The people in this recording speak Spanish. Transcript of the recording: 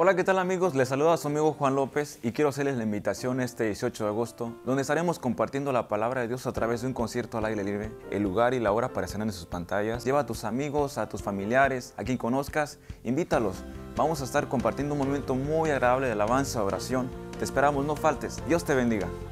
Hola, ¿qué tal amigos? Les saluda a su amigo Juan López y quiero hacerles la invitación este 18 de agosto, donde estaremos compartiendo la palabra de Dios a través de un concierto al aire libre. El lugar y la hora aparecerán en sus pantallas. Lleva a tus amigos, a tus familiares, a quien conozcas, invítalos. Vamos a estar compartiendo un momento muy agradable de alabanza, oración. Te esperamos, no faltes. Dios te bendiga.